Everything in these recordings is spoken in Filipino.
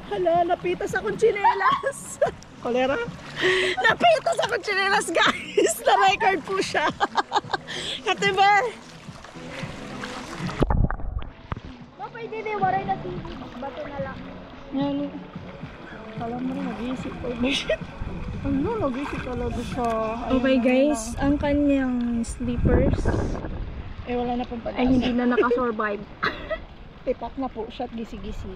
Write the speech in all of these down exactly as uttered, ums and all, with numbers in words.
Hala, napitas akong tsinelas. Kolera? Napitas akong tsinelas, guys. Na-record po siya. Katiba. Papa, hindi din. Waray na si bato na lang. Yan. Kala mo rin, nag-iisip ko. Ano, nag-iisip talaga siya. Okay guys, ang kanyang sleepers Eh, wala na pong pag-asa. ay hindi na nakasurvive. Tipak na po siya at gisi-gisi.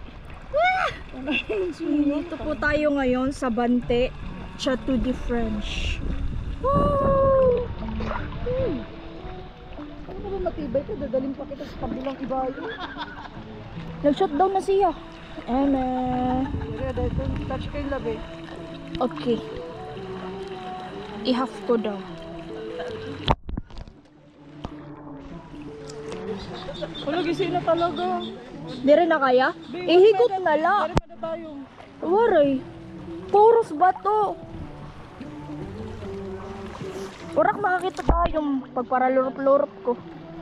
Dito po tayo ngayon sa Bante, Chateau de French. Woo! Hmm. Ano ba matibay ka? Dadaling pa kita sa kabilang ibayo. Nag-shutdown na siya. Eme. Kaya dahil touch kayo labi. Okay. I-half ko daw. Wala, gisi na talaga. Di rin na kaya? Ihikot na lang. Pwede pa na tayo. Waray. Puros bato. Urak makakita tayong pagparalurop-lurop ko.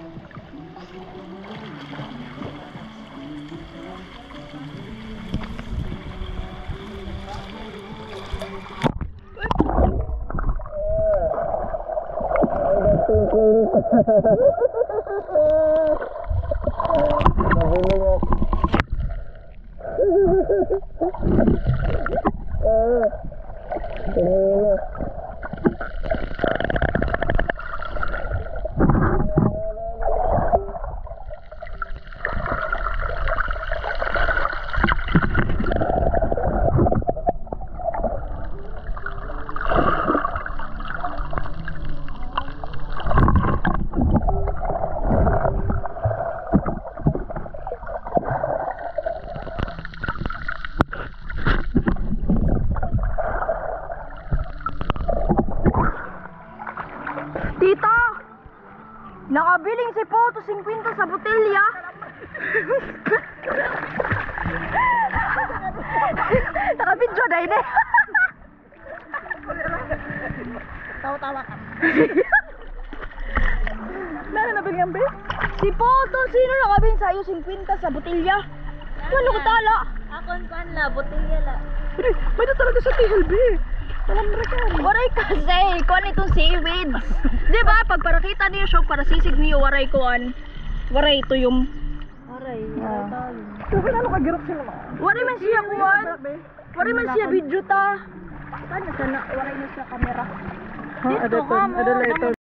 Tita! Nakabiling si Poto fifty sa botelya. Nakabidyo na yun eh. Tawa-tawa ka. Lalo na bilang ba? Si Poto, sino nakabiling sa'yo fifty sa botelya? Ano ko tala? Akon kan la, botelya la. Pero, may na talaga sa T L B. Alam mo rin. Waray kasi, kuan itong seaweeds. Di ba? Pag parakita niyo siya, para sisig niyo, waray kuan. Waray ito yung... Aray, Ah. talo. Pero ano kagirap sila? Waray man siya kuan. Waray man siya video ta. Paano sana? Waray na siya kamera. Ha, Dito adito, ka mo. adala ito.